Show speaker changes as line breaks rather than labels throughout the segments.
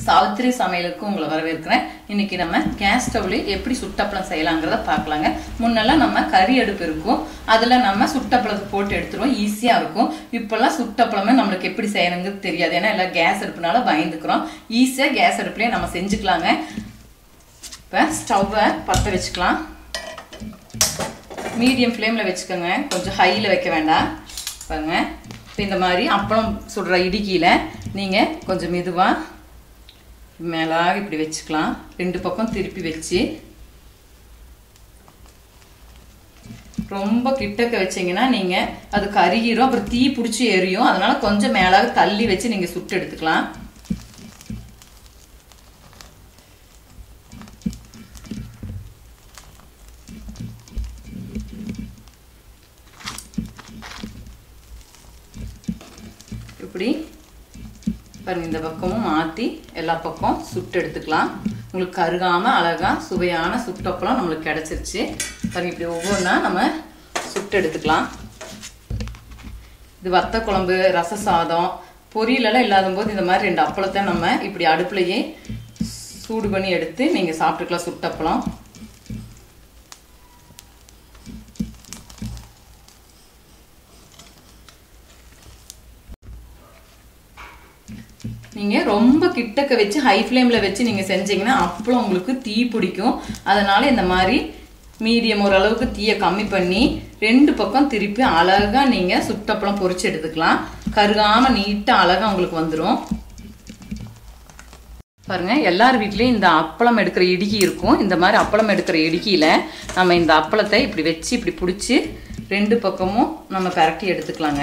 சாவித்திரி சமையலுக்கு உங்களை வரவேற்கிறேன். இன்னைக்கு நம்ம கேஸ் ஸ்டவ்ல எப்படி சுட்டப்பளம் செய்யலாங்கிறத பார்க்கலாங்க. முன்னெல்லாம் நம்ம கறி அடுப்பு இருக்கும், அதுல நம்ம சுட்டப்பளத்தை போட்டு எடுத்துருவோம், ஈஸியா இருக்கும். இப்பெல்லாம் சுட்டப்பளமே நம்மளுக்கு எப்படி செய்யணுங்கிறது தெரியாது, ஏன்னா எல்லாம் கேஸ் அடுப்புனால பயந்துக்கிறோம். ஈஸியா கேஸ் அடுப்புலயே நம்ம செஞ்சுக்கலாங்க. இப்போ ஸ்டவ்வை பற்ற வச்சுக்கலாம். மீடியம் ஃப்ளேம்ல வச்சுக்கோங்க, கொஞ்சம் ஹைல வைக்க வேண்டாம். பாருங்க, இப்போ இந்த மாதிரி அப்பளம் சுடுற இடிக்கியில நீங்க கொஞ்சம் மெதுவா மேலாக இப்படி வச்சுக்கலாம். ரெண்டு பக்கம் திருப்பி வச்சு ரொம்ப கிட்டக்க வச்சீங்கன்னா நீங்க அது கருகிரும், அப்புறம் தீ பிடிச்சி எரியும். அதனால கொஞ்சம் மேலாக தள்ளி வச்சு நீங்க சுட்டு எடுத்துக்கலாம். இப்படி பாருங்க, இந்த பக்கமும் மாற்றி எல்லா பக்கம் சுட்டு எடுத்துக்கலாம். உங்களுக்கு கருகாம அழகா சுவையான சுட்டப்பளம் நம்மளுக்கு கிடைச்சிருச்சு. பாருங்க, இப்படி ஒவ்வொன்றா நம்ம சுட்டு எடுத்துக்கலாம். இது வத்த குழம்பு, ரச சாதம், பொரியலெல்லாம் இல்லாத போது இந்த மாதிரி ரெண்டு அப்பளத்தை நம்ம இப்படி அடுப்புலையே சூடு பண்ணி எடுத்து நீங்க சாப்பிட்டுக்கலாம். சுட்டப்பளம் நீங்க ரொம்ப கிட்டக்க வச்சு ஹை ஃப்ளேம்ல வச்சு நீங்க செஞ்சீங்கன்னா அப்பளம் உங்களுக்கு தீ பிடிக்கும். அதனால இந்த மாதிரி மீடியம் ஓரளவுக்கு தீயை கம்மி பண்ணி ரெண்டு பக்கம் திருப்பி அழகா நீங்க சுட்டப்பளம் பொரிச்சு எடுத்துக்கலாம். கருகாம நீட்டா அழகா உங்களுக்கு வந்துடும். பாருங்க, எல்லார் வீட்லயும் இந்த அப்பளம் எடுக்கிற இடுக்கி இருக்கும். இந்த மாதிரி அப்பளம் எடுக்கிற இடுக்கியில நம்ம இந்த அப்பளத்தை இப்படி வச்சு இப்படி பிடிச்சி ரெண்டு பக்கமும் நம்ம பரட்டி எடுத்துக்கலாங்க.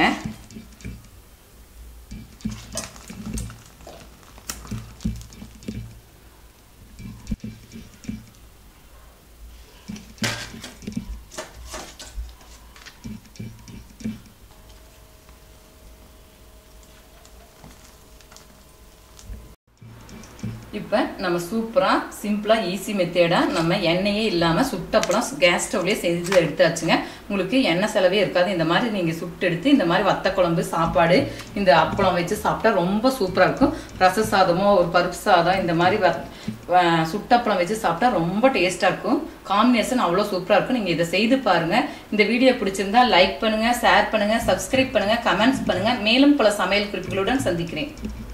இப்போ நம்ம சூப்பராக சிம்பிளாக ஈஸி மெத்தேடாக நம்ம எண்ணெயே இல்லாமல் சுட்டப்பளம் கேஸ் ஸ்டவ்லேயே செஞ்சு எடுத்தாச்சுங்க. உங்களுக்கு எண்ணெய் செலவே இருக்காது. இந்த மாதிரி நீங்கள் சுட்டு எடுத்து இந்த மாதிரி வத்த குழம்பு, சாப்பாடு, இந்த அப்பளம் வச்சு சாப்பிட்டா ரொம்ப சூப்பராக இருக்கும். ரச சாதமோ ஒரு பருப்பு சாதம் இந்த மாதிரி சுட்டப்பளம் வச்சு சாப்பிட்டா ரொம்ப டேஸ்ட்டாக இருக்கும். காம்பினேஷன் அவ்வளோ சூப்பராக இருக்கும். நீங்கள் இதை செய்து பாருங்கள். இந்த வீடியோ பிடிச்சிருந்தா லைக் பண்ணுங்கள், ஷேர் பண்ணுங்கள், சப்ஸ்கிரைப் பண்ணுங்கள், கமெண்ட்ஸ் பண்ணுங்கள். மேலும் பல சமையல் குறிப்புகளுடன் சந்திக்கிறேன்.